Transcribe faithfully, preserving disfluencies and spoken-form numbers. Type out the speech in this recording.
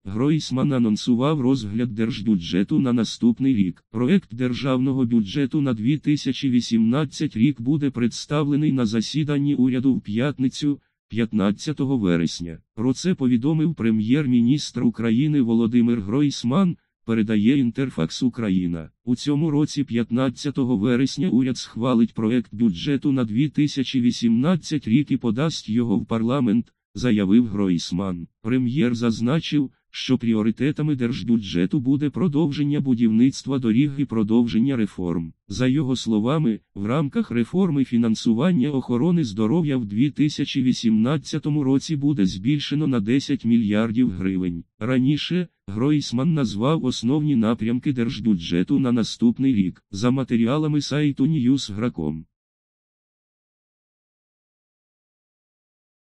Гройсман анонсував розгляд держбюджету на наступний рік. Проект державного бюджету на дві тисячі вісімнадцятий рік буде представлений на засіданні уряду в п'ятницю, п'ятнадцятого вересня. Про це повідомив прем'єр-міністр України Володимир Гройсман, передає Інтерфакс Україна. У цьому році п'ятнадцятого вересня уряд схвалить проект бюджету на дві тисячі вісімнадцятий рік і подасть його в парламент, заявив Гройсман. Прем'єр зазначив, що пріоритетами держбюджету буде продовження будівництва доріг і продовження реформ. За його словами, в рамках реформи фінансування охорони здоров'я в дві тисячі вісімнадцятому році буде збільшено на десять мільярдів гривень. Раніше, Гройсман назвав основні напрямки держбюджету на наступний рік. За матеріалами сайту Ньюс точка гром.